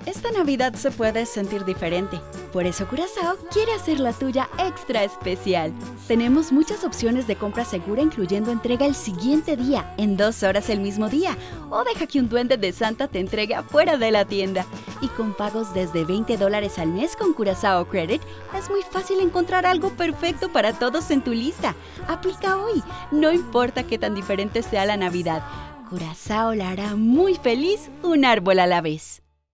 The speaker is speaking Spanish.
Esta Navidad se puede sentir diferente. Por eso Curazao quiere hacer la tuya extra especial. Tenemos muchas opciones de compra segura, incluyendo entrega el siguiente día, en 2 horas el mismo día, o deja que un duende de Santa te entregue afuera de la tienda. Y con pagos desde $20 al mes con Curazao Credit, es muy fácil encontrar algo perfecto para todos en tu lista. Aplica hoy, no importa qué tan diferente sea la Navidad. Curazao la hará muy feliz, un árbol a la vez.